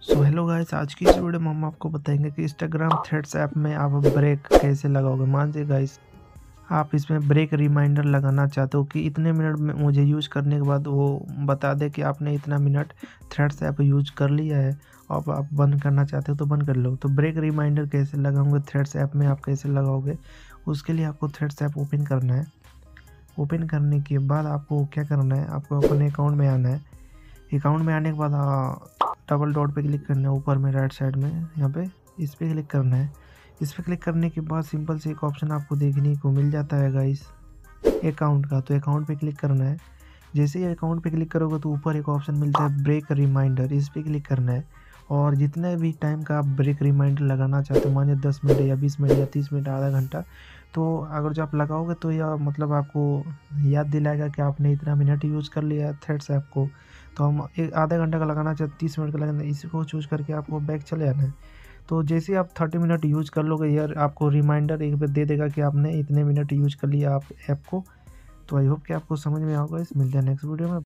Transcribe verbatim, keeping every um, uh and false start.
So hello guys, आज की इस वीडियो में हम आपको बताएंगे कि इंस्टाग्राम थ्रेड्स ऐप में आप ब्रेक कैसे लगाओगे। मान लीजिए गाइस, आप इसमें ब्रेक रिमाइंडर लगाना चाहते हो कि इतने मिनट में मुझे यूज करने के बाद वो बता दे कि आपने इतना मिनट थ्रेड्स ऐप यूज कर लिया है। अब आप बंद करना चाहते हो तो बंद कर लो। तो ब्रेक रिमाइंडर कैसे लगाओगे थ्रेड्स ऐप में, आप कैसे लगाओगे, उसके लिए आपको थ्रेड्स ऐप ओपन करना है। ओपन करने के बाद आपको क्या करना है, आपको अपने अकाउंट में आना है। अकाउंट में आने के बाद हाँ, डबल डॉट पे क्लिक करना है ऊपर में राइट साइड में, यहाँ पे इस पे क्लिक करना है। इस पे क्लिक करने के बाद सिंपल से एक ऑप्शन आपको देखने को मिल जाता है गाइस, अकाउंट का। तो अकाउंट पे क्लिक करना है। जैसे ही अकाउंट पे क्लिक करोगे तो ऊपर एक ऑप्शन मिलता है ब्रेक रिमाइंडर, इस पे क्लिक करना है। और जितने भी टाइम का आप ब्रेक रिमाइंडर लगाना चाहते हो, मानिए दस मिनट या बीस मिनट या तीस मिनट, आधा घंटा, तो अगर जो आप लगाओगे तो यह मतलब आपको याद दिलाएगा कि आपने इतना मिनट यूज़ कर लिया है थ्रेड्स ऐप को। तो हम एक आधा घंटा का लगाना चाहते, तीस मिनट का लगाना, इसी को चूज़ करके आपको बैक चले जाना है। तो जैसे ही आप थर्टी मिनट यूज़ कर लोगे, यार आपको रिमाइंडर एक बार दे देगा कि आपने इतने मिनट यूज़ कर लिया आप ऐप को। तो आई होप कि आपको समझ में आएगा। इस मिलते हैं नेक्स्ट वीडियो में।